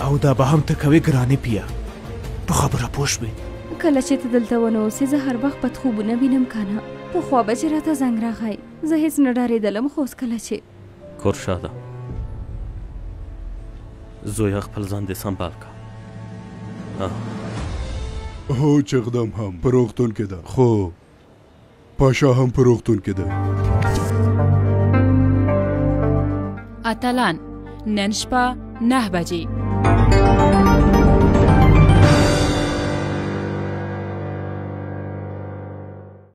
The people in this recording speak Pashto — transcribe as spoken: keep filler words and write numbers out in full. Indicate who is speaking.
Speaker 1: او دا به هم ته کوې ګرانې پیا په خبره پوه شوې
Speaker 2: کله چې ته دلته ونه اوسې زه هر وخت بد خوبونه وینم کنه پخوا به چې راته زنګ راغی زه هېڅ نه ډارېدلم خو اوس کله چې
Speaker 3: کور شاده زویه خپل ځان دې سنبال که
Speaker 4: هو چغدم هم په روغتون کې ده خو پاشا هم په روغتون کې ده
Speaker 5: اتلان نن شپه نه بجې